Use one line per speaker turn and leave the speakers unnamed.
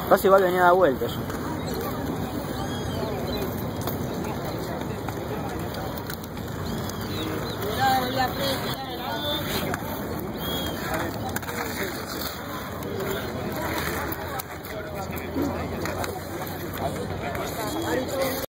Casi igual venía a dar vuelta eso.
Mirá, la frente.